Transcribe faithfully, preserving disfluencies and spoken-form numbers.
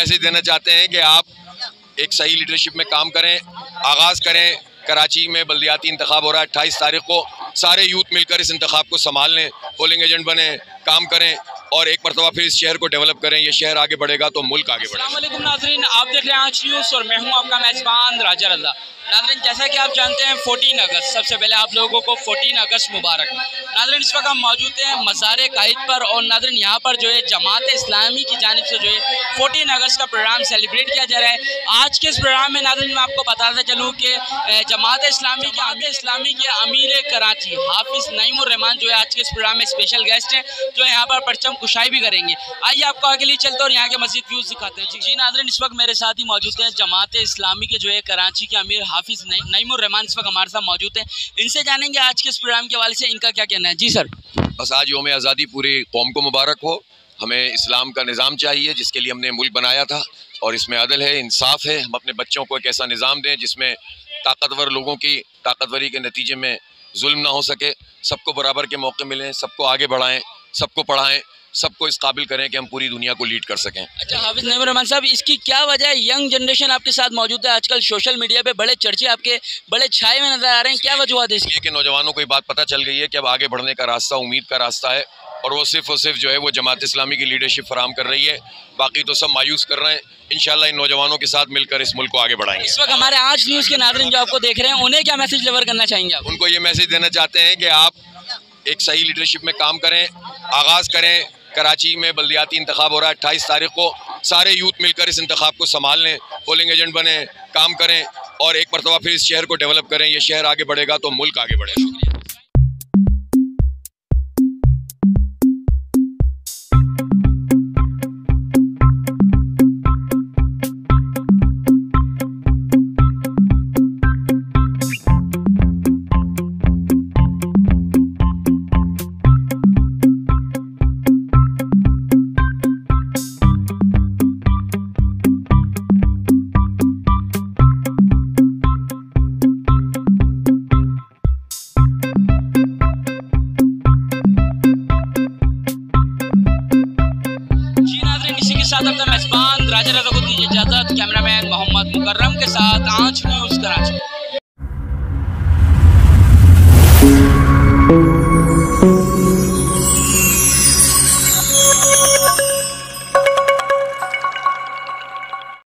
Message देना चाहते हैं कि आप एक सही लीडरशिप में काम करें, आगाज़ करें। कराची में बल्दियाती इंतखाब हो रहा है अट्ठाईस तारीख को, सारे यूथ मिलकर इस इंतखाब को संभाल लें, पोलिंग एजेंट बने, काम करें और एक मरतबा फिर इस शहर को डेवलप करें। ये शहर आगे बढ़ेगा तो मुल्क आगे बढ़ेगा। अस्सलाम वालेकुम नाज़रीन, आप देख रहे हैं आज न्यूज़ और मैं हूं आपका मेज़बान राजा रज़ा। नाज़रीन, जैसा कि आप जानते हैं चौदह अगस्त, सबसे पहले आप लोगों को चौदह अगस्त मुबारक। नाज़रीन, इस वक्त हम मौजूद हैं मज़ार कायद पर और नाज़रीन यहाँ पर जो है जमात इस्लामी की जानिब से जो है चौदह अगस्त का प्रोग्राम सेलिब्रेट किया जा रहा है। आज के इस प्रोग्राम में नाज़रीन मैं आपको बताता चलूँ कि जमात इस्लामी के आमिर इस्लामी के अमीर कराची हाफिज़ नईमुर रहमान जो है आज के इस प्रोग्राम में स्पेशल गेस्ट हैं, जो यहाँ पर परचम कुशाई भी करेंगे। आइए आपको आगे लिए चलते और यहाँ के मज़ीद व्यूज़ दिखाते हैं। जी नाज़रीन, इस वक्त मेरे साथ ही मौजूद हैं जमात इस्लामी के जो है कराची के अमीर हाफिज़ नईमुर रहमान इस वक्त हमारे साथ मौजूद हैं। इनसे जानेंगे आज के इस प्रोग्राम के हवाले से इनका क्या कहना है। जी सर। बस आज यौम आज़ादी पूरी कौम को मुबारक हो। हमें इस्लाम का निज़ाम चाहिए जिसके लिए हमने मुल्क बनाया था और इसमें अदल है, इंसाफ है। हम अपने बच्चों को एक ऐसा निज़ाम दें जिसमें ताकतवर लोगों की ताकतवरी के नतीजे में जुल्म ना हो सके, सबको बराबर के मौके मिलें, सबको आगे बढ़ाएं, सबको पढ़ाएं, सबको इस काबिल करें कि हम पूरी दुनिया को लीड कर सकें। अच्छा हाफिज़ नईमुर रहमान साहब, इसकी क्या वजह है? यंग जनरेशन आपके साथ मौजूद है, आजकल सोशल मीडिया पे बड़े चर्चे आपके बड़े छाए हुए नजर आ रहे हैं, क्या वजह है इसकी? कि नौजवानों को ये बात पता चल गई है कि अब आगे बढ़ने का रास्ता उम्मीद का रास्ता है और वो सिर्फ और सिर्फ जो है वो जमात इस्लामी की लीडरशिप फराहम कर रही है, बाकी तो सब मायूस कर रहे हैं। इंशाल्लाह इन नौजवानों के साथ मिलकर इस मुल्क को आगे बढ़ाएंगे। इस वक्त हमारे आज न्यूज़ के नाज़रीन जो आपको देख रहे हैं, उन्हें क्या मैसेज डिलीवर करना चाहेंगे आप? उनको ये मैसेज देना चाहते हैं कि आप एक सही लीडरशिप में काम करें, आगाज़ करें। कराची में बल्दियाती इंतखाब हो रहा है अट्ठाईस तारीख को, सारे यूथ मिलकर इस इंतखाब को संभाल लें, पोलिंग एजेंट बने, काम करें और एक मरतबा फिर इस शहर को डेवलप करें। ये शहर आगे बढ़ेगा तो मुल्क आगे बढ़ेगा।